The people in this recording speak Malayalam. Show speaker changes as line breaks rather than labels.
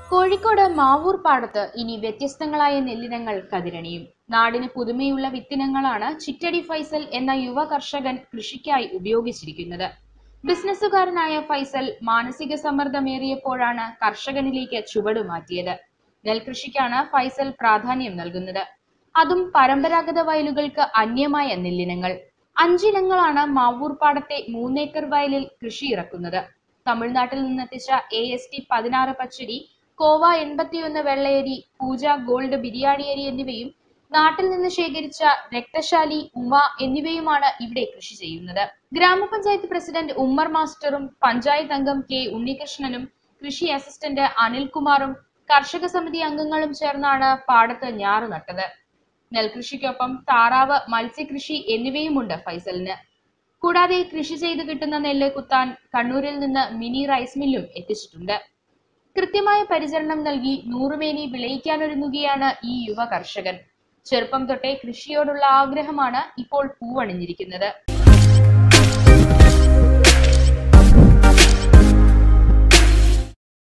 കോഴിക്കോട് മാവൂർ പാടത്ത് ഇനി വ്യത്യസ്തങ്ങളായ നെല്ലിനങ്ങൾ കതിരണിയും. നാടിന് പുതുമയുള്ള വിത്തിനങ്ങളാണ് ചിറ്റടി ഫൈസൽ എന്ന യുവ കർഷകൻ കൃഷിക്കായി ഉപയോഗിച്ചിരിക്കുന്നത്. ബിസിനസ്സുകാരനായ ഫൈസൽ മാനസിക സമ്മർദ്ദമേറിയപ്പോഴാണ് കർഷകനിലേക്ക് ചുവടുമാറ്റിയത്. നെൽകൃഷിക്കാണ് ഫൈസൽ പ്രാധാന്യം നൽകുന്നത്, അതും പരമ്പരാഗത വയലുകൾക്ക് അന്യമായ നെല്ലിനങ്ങൾ. 5 ഇനങ്ങളാണ് മാവൂർ പാടത്തെ 3 ഏക്കർ വയലിൽ കൃഷി ഇറക്കുന്നത്. തമിഴ്നാട്ടിൽ നിന്നെത്തിച്ച AST 16 പച്ചരി, കോവ 81 വെള്ളയരി, പൂജ ഗോൾഡ് ബിരിയാണി അരി എന്നിവയും നാട്ടിൽ നിന്ന് ശേഖരിച്ച രക്തശാലി, ഉമ എന്നിവയുമാണ് ഇവിടെ കൃഷി ചെയ്യുന്നത്. ഗ്രാമപഞ്ചായത്ത് പ്രസിഡന്റ് ഉമ്മർ മാസ്റ്ററും പഞ്ചായത്ത് അംഗം K ഉണ്ണികൃഷ്ണനും കൃഷി അസിസ്റ്റന്റ് അനിൽകുമാറും കർഷക സമിതി അംഗങ്ങളും ചേർന്നാണ് പാടത്ത് ഞാറ് നട്ടത്. നെൽകൃഷിക്കൊപ്പം താറാവ്, മത്സ്യകൃഷി എന്നിവയുമുണ്ട് ഫൈസലിന്. കൂടാതെ കൃഷി ചെയ്ത് കിട്ടുന്ന നെല്ല് കുത്താൻ കണ്ണൂരിൽ നിന്ന് മിനി റൈസ് മില്ലും എത്തിച്ചിട്ടുണ്ട്. കൃത്യമായ പരിചരണം നൽകി നൂറുമേനി വിളയിക്കാനൊരുങ്ങുകയാണ് ഈ യുവ കർഷകൻ. ചെറുപ്പം തൊട്ടേ കൃഷിയോടുള്ള ആഗ്രഹമാണ് ഇപ്പോൾ പൂവണിഞ്ഞിരിക്കുന്നത്.